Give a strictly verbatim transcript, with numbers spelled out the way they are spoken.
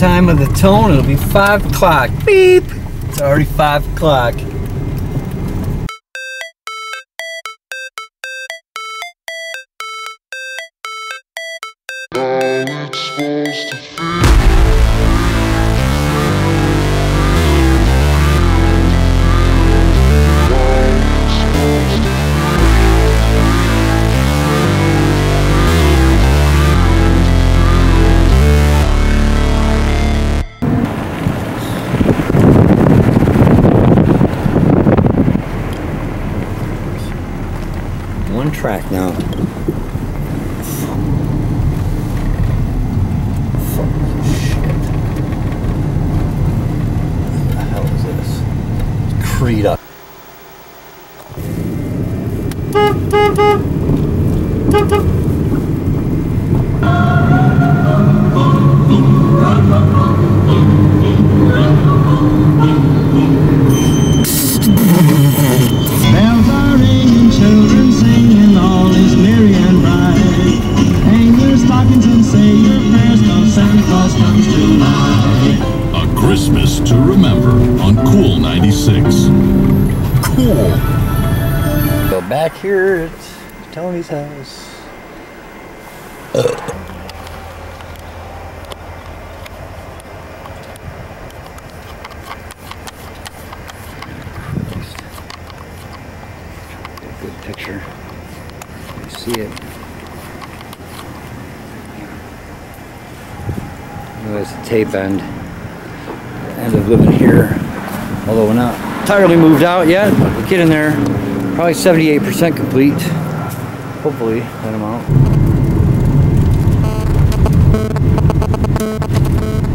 time of the tone, it'll be five o'clock. Beep! It's already five o'clock. One track now. Fucking shit. What the hell is this? It's Creed up. Bells are ringing, children singing, all is merry and bright. Hang your stockings and say your prayers, 'cause Santa Claus comes tonight. A Christmas to remember on Cool ninety-six. Cool. Go back here at Tony's house. Uh. Good picture. You see it. There's the tape end. End of living here. Although we're not entirely moved out yet, but we're getting there. Probably seventy-eight percent complete. Hopefully, that amount.